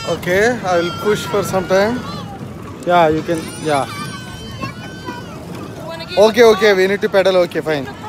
Okay, I will push for some time. Yeah, you can. Yeah. Okay, okay. We need to pedal. Okay, fine.